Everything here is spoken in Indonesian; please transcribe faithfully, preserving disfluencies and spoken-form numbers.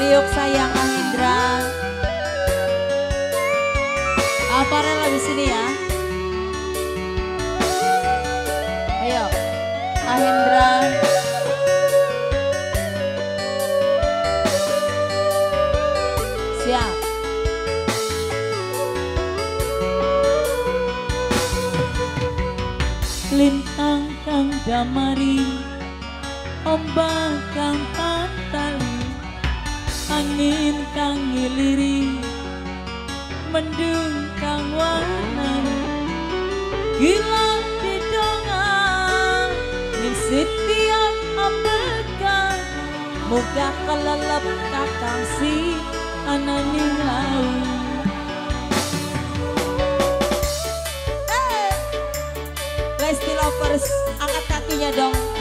Priuk sayang Ahindra. Aparel di sini ya. Ayo, Ahindra. Siap. Lintang kang damari, ombak kang pantali, angin kang ngiliri, mendung kang warnani, gila didongang ning setiap ambekan, muga kelelep kakang si ananing laut. Lesti Lovers, angkat kakinya dong.